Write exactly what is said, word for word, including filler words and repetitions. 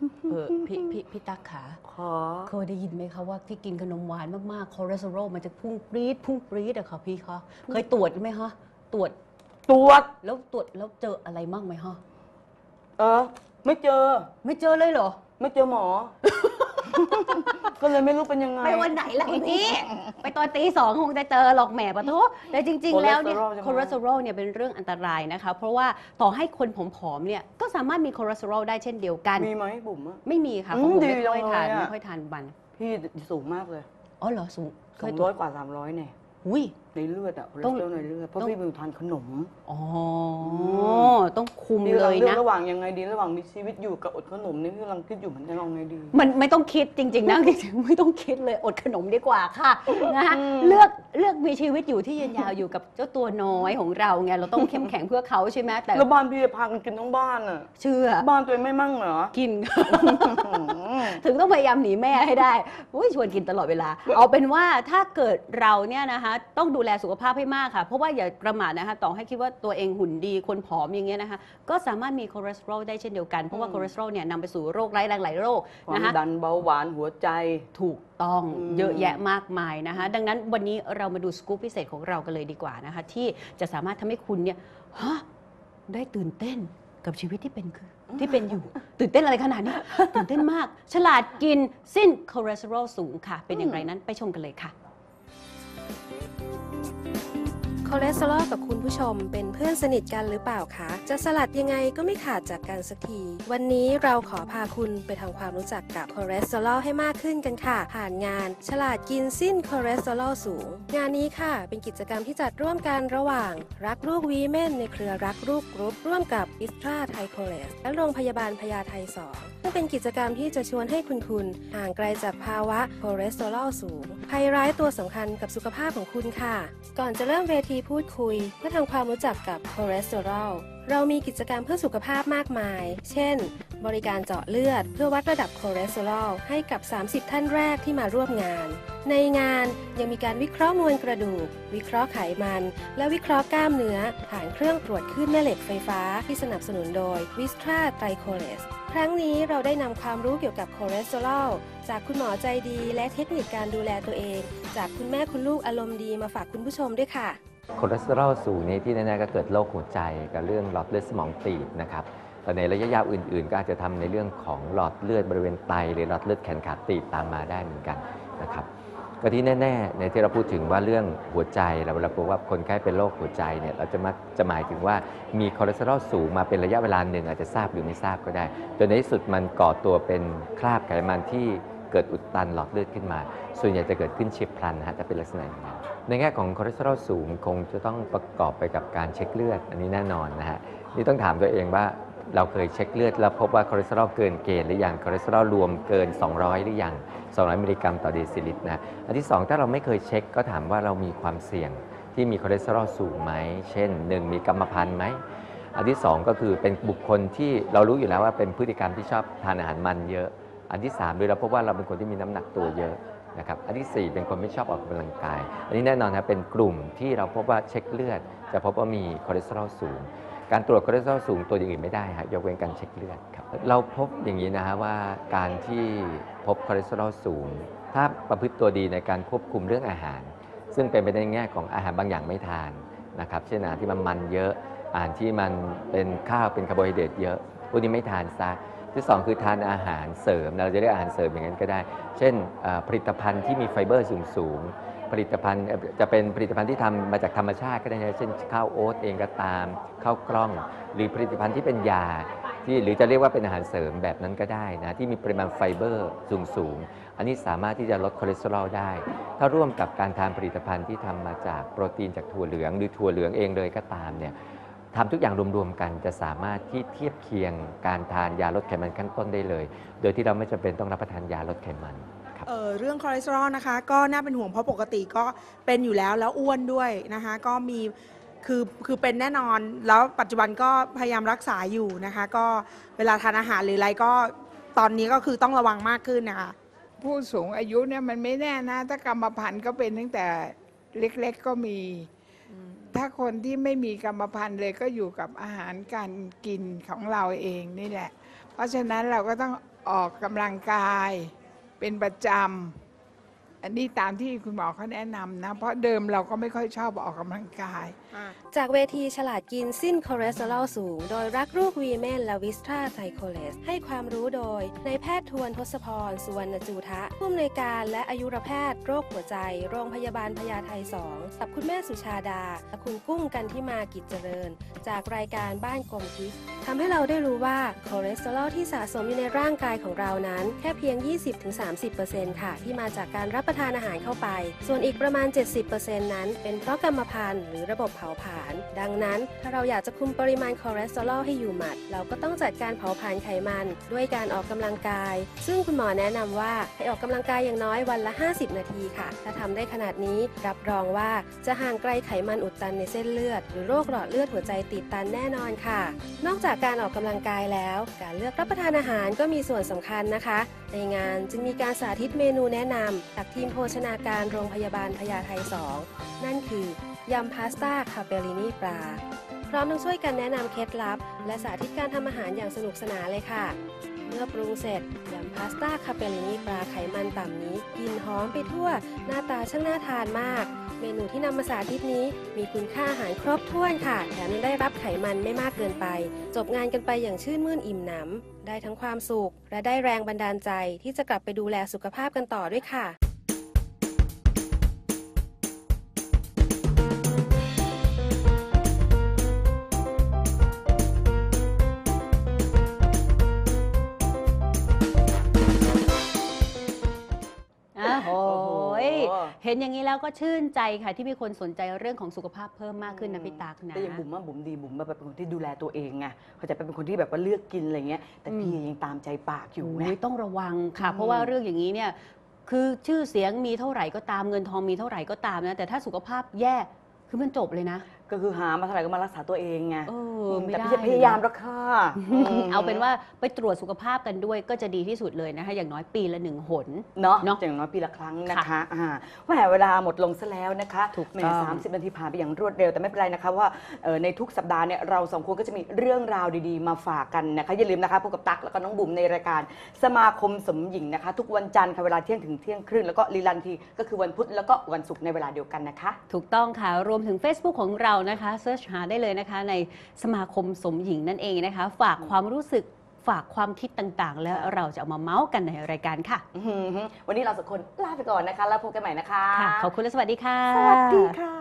เออพี่พี่พี่ตั๊กขาขอเคยได้ยินไหมคะว่าที่กินขนมหวานมากๆคอเลสเตอรอลมันจะพุ่งปรี๊ดพุ่งปรี๊ดอะค่ะพี่คะเคยตรวจไหมคะตรวจตรวจแล้วตรวจแล้วเจออะไรมั่งไหมคะเออไม่เจอไม่เจอเลยเหรอไม่เจอหมอ ก็เลยไม่รู้เป็นยังไงไปวันไหนล่ะพี่ไปตอนตีสองคงจะเจอหรอกแหมปะทุแต่จริงๆแล้วเนี่ยคอเลสเตอรอลเนี่ยเป็นเรื่องอันตรายนะคะเพราะว่าต่อให้คนผอมๆเนี่ยก็สามารถมีคอเลสเตอรอลได้เช่นเดียวกันมีไหมบุ๋มอะไม่มีค่ะเพราะผมไม่ค่อยทานไม่ค่อยทานมันพี่สูงมากเลยอ๋อเหรอสูงสองร้อยกว่าสามร้อยเนี่ยอุ้ยในเลือดอะคอเลสเตอรอลในเลือดเพราะพี่เป็นทานขนมอ๋อต้องคุมนี่เลยนะระหว่างยังไงดีระหว่างมีชีวิตอยู่กับอดขนมนี่พี่กำลังคิดอยู่เหมือนจะลองไงดีมันไม่ต้องคิดจริงๆนะจริงๆไม่ต้องคิดเลยอดขนมดีกว่าค่ะนะคะเลือกเลือกมีชีวิตอยู่ที่ยืนยาวอยู่กับเจ้าตัวน้อยของเราไงเราต้องเข้มแข็งเพื่อเขาใช่ไหมแต่แล้วบ้านพี่พากันกินทั้งบ้านอะเชื่อบ้านตัวเองไม่มั่งเหรอกินถึงต้องพยายามหนีแม่ให้ได้ชวนกินตลอดเวลาเอาเป็นว่าถ้าเกิดเราเนี่ยนะคะต้องดูแลสุขภาพให้มากค่ะเพราะว่าอย่าประมาทนะคะต่อให้คิดว่าตัวเองหุ่นดีคนผอมอย่างเงี้ยนะคะก็สามารถมีคอเลสเตอรอลได้เช่นเดียวกันเพราะว่าคอเลสเตอรอลเนี่ยนำไปสู่โรคร้ายแรงหลายโรคนะคะดันเบาหวานหัวใจถูกต้องเยอะแยะมากมายนะคะดังนั้นวันนี้เรามาดูสกู๊ปพิเศษของเรากันเลยดีกว่านะคะที่จะสามารถทำให้คุณเนี่ยฮะได้ตื่นเต้นกับชีวิตที่เป็นคือที่เป็นอยู่ตื่นเต้นอะไรขนาดนี้ตื่นเต้นมากฉลาดกินสิ้นคอเลสเตอรอลสูงค่ะเป็นอย่างไรนั้นไปชมกันเลยค่ะคอเลสเตอรอลกับคุณผู้ชมเป็นเพื่อนสนิทกันหรือเปล่าคะจะสลัดยังไงก็ไม่ขาดจากกันสักทีวันนี้เราขอพาคุณไปทำความรู้จักกับคอเลสเตอรอลให้มากขึ้นกันค่ะผ่านงานฉลาดกินสิ้นคอเลสเตอรอลสูงงานนี้ค่ะเป็นกิจกรรมที่จัดร่วมกันระหว่างรักลูกวีเมนในเครือรักลูกกรุ๊ปร่วมกับอิสตราไทโคเลสและโรงพยาบาลพญาไทสองซึ่งเป็นกิจกรรมที่จะชวนให้คุณคุณห่างไกลจากภาวะคอเลสเตอรอลสูงภัยร้ายตัวสำคัญกับสุขภาพของคุณค่ะก่อนจะเริ่มเวทีพูดคุยเพื่อทำความรู้จักกับคอเลสเตอรอลเรามีกิจกรรมเพื่อสุขภาพมากมายเช่นบริการเจาะเลือดเพื่อวัดระดับคอเลสเตอรอลให้กับสามสิบท่านแรกที่มาร่วมงานในงานยังมีการวิเคราะห์มวลกระดูกวิเคราะห์ไขมันและวิเคราะห์กล้ามเนื้อผ่านเครื่องตรวจคลื่นแม่เหล็กไฟฟ้าที่สนับสนุนโดยวิสตราไตรโคเลสครั้งนี้เราได้นำความรู้เกี่ยวกับคอเลสเตอรอลจากคุณหมอใจดีและเทคนิคการดูแลตัวเองจากคุณแม่คุณลูกอารมณ์ดีมาฝากคุณผู้ชมด้วยค่ะคอเลสเตอรอลสูงนี้ที่แน่ๆก็เกิดโรคหัวใจกับเรื่องหลอดเลือดสมองตีบนะครับแต่ในระยะยาวอื่นๆก็อาจจะทำในเรื่องของหลอดเลือดบริเวณไตหรือหลอดเลือดแขนขาตีบตามมาได้เหมือนกันนะครับก็ที่แน่ๆในที่เราพูดถึงว่าเรื่องหัวใจเราเวลาพูดว่าคนไข้เป็นโรคหัวใจเนี่ยเราจะมักจะหมายถึงว่ามีคอเลสเตอรอลสูงมาเป็นระยะเวลาหนึ่งอาจจะทราบหรือไม่ทราบก็ได้จนในที่สุดมันก่อตัวเป็นคราบไขมันที่เกิดอุดตันหลอดเลือดขึ้นมาส่วนใหญ่จะเกิดขึ้นเฉียบพลันนะฮะจะเป็นลักษณะอย่างนั้นในแง่ของคอเลสเตอรอลสูงคงจะต้องประกอบไปกับการเช็คเลือดอันนี้แน่นอนนะฮะนี่ต้องถามตัวเองว่าเราเคยเช็คเลือดแล้วพบว่าคอเลสเตอรอลเกินเกณฑ์หรือยังคอเลสเตอรอลรวมเกินสองร้อยหรือยังสองร้อยมิลลิกรัมต่อเดซิลิตรนะอันที่สองถ้าเราไม่เคยเช็คก็ถามว่าเรามีความเสี่ยงที่มีคอเลสเตอรอลสูงไหมเช่นหนึ่งมีกรรมพันธุ์ไหมอันที่สองก็คือเป็นบุคคลที่เรารู้อยู่แล้วว่าเป็นพฤติกรรมที่ชอบทานอาหารมันเยอะอันที่สามโดยเราพบว่าเราเป็นคนที่มีน้ำหนักตัวเยอะนะครับอันที่สี่เป็นคนไม่ชอบออกกำลังกายอันนี้แน่นอนนะเป็นกลุ่มที่เราพบว่าเช็คเลือดจะพบว่ามีคอเลสเตอรอลสูงการตรวจคอเลสเตอรอลสูงตัวอย่างอื่นไม่ได้ฮะยกเว้นการเช็คเลือดครับเราพบอย่างนี้นะฮะว่าการที่พบคอเลสเตอรอลสูงถ้าประพฤติตัวดีในการควบคุมเรื่องอาหารซึ่งเป็นไปในแง่ของอาหารบางอย่างไม่ทานนะครับเช่นอาหารที่มันมันเยอะอาหารที่มันเป็นข้าวเป็นคาร์โบไฮเดรตเยอะพวกนี้ไม่ทานซะที่สองคือทานอาหารเสริมเราจะเรียกอาหารเสริมอย่างนั้นก็ได้เช่นผลิตภัณฑ์ที่มีไฟเบอร์สูงๆผลิตภัณฑ์จะเป็นผลิตภัณฑ์ที่ทำมาจากธรรมชาติก็ได้เช่นข้าวโอ๊ตเองก็ตามข้าวกล้องหรือผลิตภัณฑ์ที่เป็นยาที่หรือจะเรียกว่าเป็นอาหารเสริมแบบนั้นก็ได้นะที่มีปริมาณไฟเบอร์สูงๆอันนี้สามารถที่จะลดคอเลสเตอรอลได้ถ้าร่วมกับการทานผลิตภัณฑ์ที่ทำมาจากโปรตีนจากถั่วเหลืองหรือถั่วเหลืองเองเลยก็ตามเนี่ยทำทุกอย่างรวมๆกันจะสามารถที่เทียบเคียงการทานยาลดไขมันขั้นต้นได้เลยโดยที่เราไม่จำเป็นต้องรับประทานยาลดไขมันเออเรื่องคอเลสเตอรอลนะคะก็น่าเป็นห่วงเพราะปกติก็เป็นอยู่แล้วแล้วอ้วนด้วยนะคะก็มีคือคือเป็นแน่นอนแล้วปัจจุบันก็พยายามรักษาอยู่นะคะก็เวลาทานอาหารหรืออะไรก็ตอนนี้ก็คือต้องระวังมากขึ้นนะคะผู้สูงอายุเนี่ยมันไม่แน่นะถ้ากรรมพันธุ์ก็เป็นตั้งแต่เล็กๆก็มีถ้าคนที่ไม่มีกรรมพันธุ์เลยก็อยู่กับอาหารการกินของเราเองนี่แหละเพราะฉะนั้นเราก็ต้องออกกำลังกายเป็นประจำอันนี้ตามที่คุณหมอเขาแนะนำนะเพราะเดิมเราก็ไม่ค่อยชอบออกกำลังกายจากเวทีฉลาดกินสิ้นคอเลสเตอรอลสูง โดยรักลูกวีเมนและวิสตราไทโคเลสให้ความรู้โดยนายแพทย์ทวนทศพรสุวรรณจูทะผู้อำนวยการและอายุรแพทย์โรคหัวใจโรงพยาบาลพญาไทสองกับคุณแม่สุชาดาและคุณกุ้งกันที่มากิจเจริญ จากรายการบ้านกลมทิพย์ทำให้เราได้รู้ว่าคอเลสเตอรอลที่สะสมอยู่ในร่างกายของเรานั้นแค่เพียง ยี่สิบถึงสามสิบเปอร์เซ็นต์ ค่ะที่มาจากการรับประทานอาหารเข้าไปส่วนอีกประมาณ เจ็ดสิบเปอร์เซ็นต์ นั้นเป็นเพราะกรรมพันธุ์หรือระบบเผาผลาญดังนั้นถ้าเราอยากจะคุมปริมาณคอเลสเตอรอลให้อยู่หมัดเราก็ต้องจัดการเผาผลาญไขมันด้วยการออกกำลังกายซึ่งคุณหมอแนะนำว่าให้ออกกำลังกายอย่างน้อยวันละห้าสิบนาทีค่ะถ้าทำได้ขนาดนี้รับรองว่าจะห่างไกลไขมันอุดตันในเส้นเลือดหรือโรคหลอดเลือดหัวใจตีบตันแน่นอนค่ะนอกจากการออกกำลังกายแล้วการเลือกรับประทานอาหารก็มีส่วนสำคัญนะคะในงานจึงมีการสาธิตเมนูแนะนำจากทีมโภชนาการโรงพยาบาลพญาไทสองนั่นคือยำพาสต้าคาเปลินีปลาพร้อมทั้งช่วยกันแนะนำเคล็ดลับและสาธิตการทำอาหารอย่างสนุกสนานเลยค่ะเมื่อปรุงเสร็จยำพาสต้าคาเปลินีปลาไขมันต่ำนี้กลิ่นหอมไปทั่วหน้าตาช่างน่าทานมากเมนูที่นำมาสาธิตนี้มีคุณค่าอาหารครบถ้วนค่ะแถมยังได้รับไขมันไม่มากเกินไปจบงานกันไปอย่างชื่นมื่นอิ่มหนำได้ทั้งความสุขและได้แรงบันดาลใจที่จะกลับไปดูแลสุขภาพกันต่อด้วยค่ะอ่ะโอ้โหโอ้โหเห็นอย่างนี้แล้วก็ชื่นใจค่ะที่มีคนสนใจเรื่องของสุขภาพเพิ่มมากขึ้นนะพี่ตั๊กนะแต่อย่างบุ๋มว่าบุ๋มดีบุ๋มแบบเป็นคนที่ดูแลตัวเองไงเขาใจะเป็นคนที่แบบว่าเลือกกินอะไรเงี้ยแต่พี่ยังตามใจปากอยู่ไงโอ้ยต้องระวังค่ะอืมเพราะว่าเรื่องอย่างนี้เนี่ยคือชื่อเสียงมีเท่าไหร่ก็ตามเงินทองมีเท่าไหร่ก็ตามนะแต่ถ้าสุขภาพแย่คือมันจบเลยนะก็คือหามาเท่าไหร่ก็มารักษาตัวเองไงเออไม่แต่ได้พี่จะพยายามรักษาเอาเป็นว่าไปตรวจสุขภาพกันด้วยก็จะดีที่สุดเลยนะคะอย่างน้อยปีละหนึ่งหนเนาะเนาะอย่างน้อยปีละครั้งนะคะอ่าแหมเวลาหมดลงซะแล้วนะคะถูกแหมต้องสามสิบนาทีผ่านไปอย่างรวดเร็วแต่ไม่เป็นไรนะคะว่าเอ่อในทุกสัปดาห์เนี่ยเราสองคนก็จะมีเรื่องราวดีๆ มาฝากกันนะคะอย่าลืมนะคะพบกับตั๊กแล้วก็น้องบุ๋มในรายการสมาคมสมหญิงนะคะ ทุกวันจันทร์ค่ะเวลาเที่ยงถึงเที่ยงครึ่งแล้วก็รีลันทีก็คือวันพุธแล้วก็วันศุกร์ในเวลาเดียวกันนะคะถูกต้องค่ะรวมถึง Facebook ของเรานะคะเสิร์ชหาได้เลยนะคะในสมาคมสมหญิงนั่นเองนะคะ ฝากความรู้สึกฝากความคิดต่างๆ แล้วเราจะเอามาเมาส์กันในรายการค่ะอื้อหือวันนี้เราสองคนลาไปก่อนนะคะแล้วพบกันใหม่นะคะค่ะ ขอบคุณและสวัสดีค่ะสวัสดีค่ะ